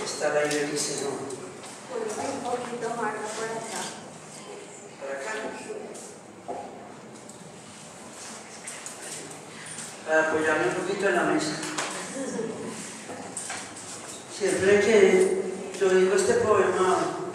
Está la Iberice, ¿no? Un poquito más por acá. ¿Por acá? Para apoyarme un poquito en la mesa. Siempre que yo digo este poema,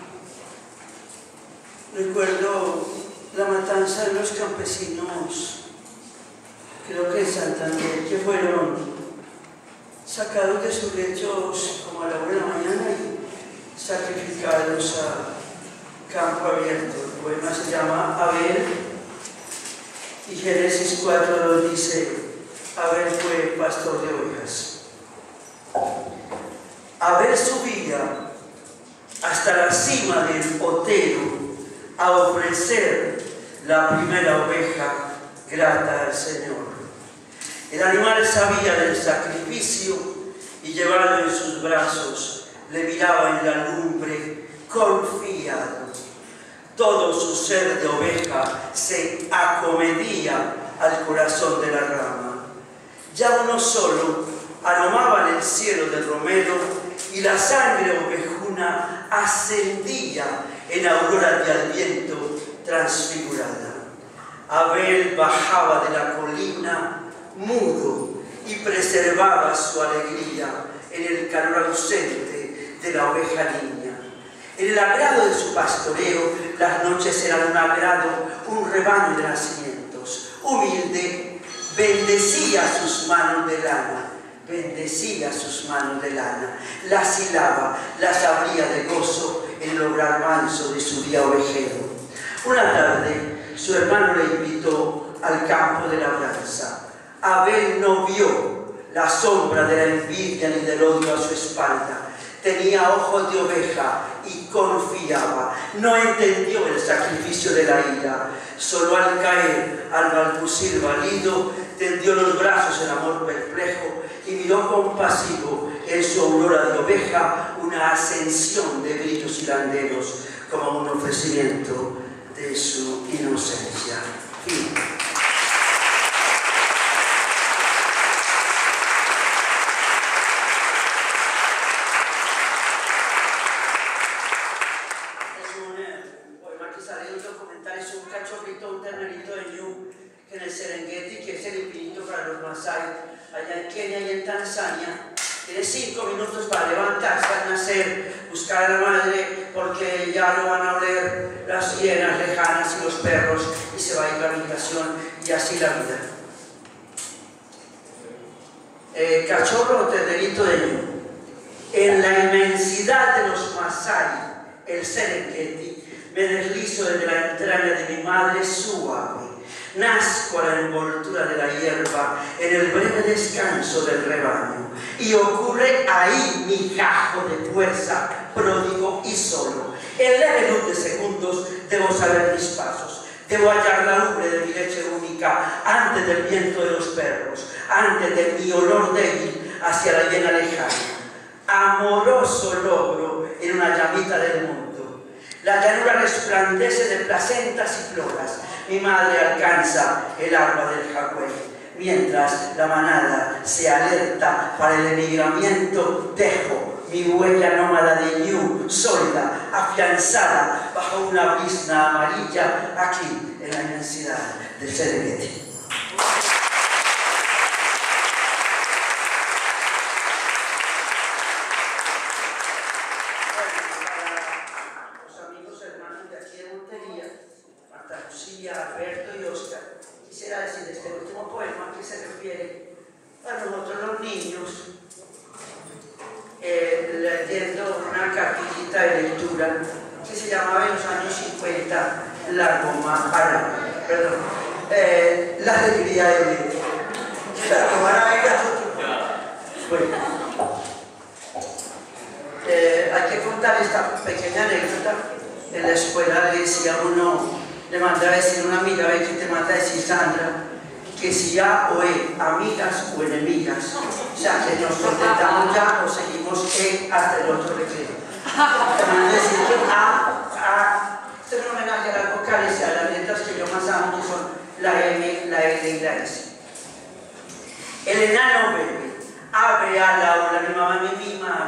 recuerdo la matanza de los campesinos, creo que en Santander, que fueron sacados de sus lechos como a la 1 de la mañana y sacrificados a campo abierto. El poema se llama Abel y Génesis 4:2 dice: Abel fue pastor de ovejas. Abel subía hasta la cima del otero a ofrecer la primera oveja grata al Señor. El animal sabía del sacrificio y llevado en sus brazos le miraba en la lumbre confiado. Todo su ser de oveja se acomedía al corazón de la rama. Ya uno solo aromaba en el cielo del romero y la sangre ovejuna ascendía en aurora de Adviento transfigurada. Abel bajaba de la colina mudo y preservaba su alegría en el calor ausente de la oveja niña. En el agrado de su pastoreo, las noches eran un agrado, un rebaño de nacimientos. Humilde, bendecía sus manos de lana, bendecía sus manos de lana, las hilaba, las abría de gozo en el obrar manso de su día ovejero. Una tarde, su hermano le invitó al campo de labranza. Abel no vio la sombra de la envidia ni del odio a su espalda. Tenía ojos de oveja y confiaba. No entendió el sacrificio de la ira. Solo al caer, al balbucir valido, tendió los brazos en amor perplejo y miró compasivo en su aurora de oveja una ascensión de brillos hilanderos como un ofrecimiento de su inocencia. Fin. En el Serengeti, que es el infinito para los Masai, allá en Kenia y en Tanzania, tiene 5 minutos para levantarse al nacer, buscar a la madre, porque ya lo van a oler las hienas lejanas y los perros, y se va a ir a la habitación, y así la vida. Cachorro o tenderito de ñu. En la inmensidad de los Masai, el Serengeti, me deslizo desde la entraña de mi madre suave. Nazco a la envoltura de la hierba en el breve descanso del rebaño y ocurre ahí mi gajo de fuerza, pródigo y solo. En leve luz de segundos debo saber mis pasos, debo hallar la ubre de mi leche única antes del viento de los perros, antes de mi olor débil hacia la hiena lejana. Amoroso logro en una llamita del mundo. La llanura resplandece de placentas y floras. Mi madre alcanza el agua del jagüey. Mientras la manada se alerta para el emigramiento, dejo mi huella nómada de ñu, sólida, afianzada bajo una brisna amarilla, aquí en la inmensidad del Serengeti. Alberto y Oscar, quisiera decir este último poema que se refiere a nosotros los niños, leyendo una cartillita de lectura que se llamaba en los años 50 La Goma Árabe, perdón, La Alegría de Leer. La Goma Árabe era otro. Bueno, hay que contar esta pequeña anécdota. En la escuela le decía uno, le mandaba a decir a una amiga: ve que te manda a decir Sandra, que si ya o amigas o enemigas, o sea que nos contentamos ya o seguimos hasta el otro recreo. También decir que este es un homenaje a las vocales y a las letras que yo más amo, que son la M, la L y la S. El enano bebe, abre a la ola, mi mamá me mima a mí,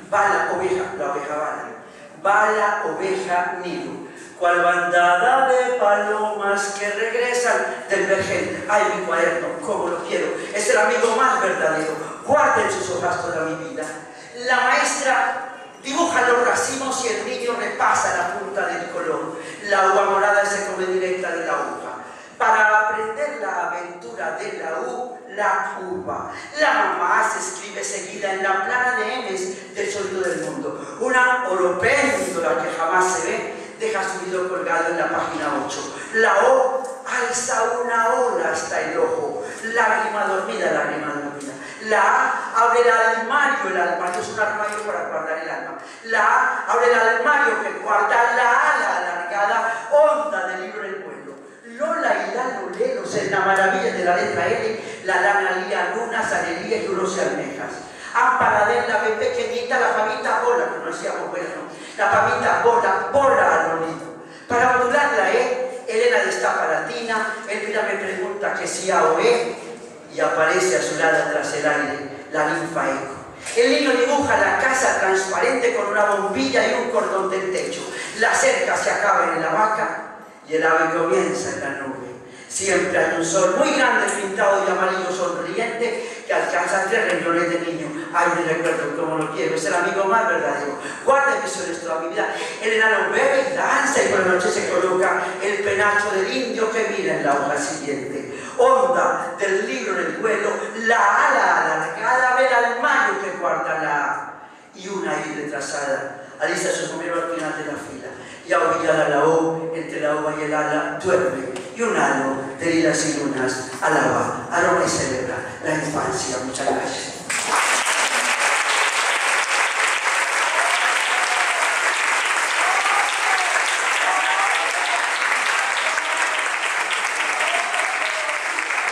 Va la oveja va la oveja nido, cual bandada de palomas que regresan del vergel. Ay, mi cuaderno, cómo lo quiero, es el amigo más verdadero. Guarden sus hojas toda mi vida. La maestra dibuja los racimos y el niño repasa la punta del color. La uva morada se come directa de la uva. Para aprender la aventura de la uva, la mamá se escribe seguida en la plana de M's del sonido del mundo. Una oropéndola que jamás se ve deja su hilo colgado en la página 8. La O alza una ola hasta el ojo. Lágrima dormida, lágrima dormida. La A abre el armario es un armario para guardar el alma. La A abre el armario que guarda la ala alargada, onda del libro en vuelo. Lola y Lalo Lelos en la maravilla de la letra L, la lana lía, lunas, alegría y unos y almejas. Amparadén, la ve pequeñita, la famita bola, que no decíamos bueno, la famita bola al oído. Para modular la E, Elena destapa la tina, Elvira me pregunta que si A o E, y aparece a su lado tras el aire la linfa eco. El niño dibuja la casa transparente con una bombilla y un cordón del techo. La cerca se acaba en la vaca y el ave comienza en la nube. Siempre hay un sol muy grande pintado de amarillo sonriente que alcanza 3 renglones de niño. Ay, me recuerdo cómo lo quiero, es el amigo más verdadero. Guarda visiones toda mi vida. El enano bebe y danza y por la noche se coloca el penacho del indio que mira en la hoja siguiente. Onda del libro en el vuelo, la ala alargada ve el armario que guarda la A. Y una I retrasada alista su número al final de la fila. Y ahorillada la O, entre la ova y el ala, duerme. Y un halo de lilas y lunas alaba, aroma y celebra la infancia. Muchas gracias.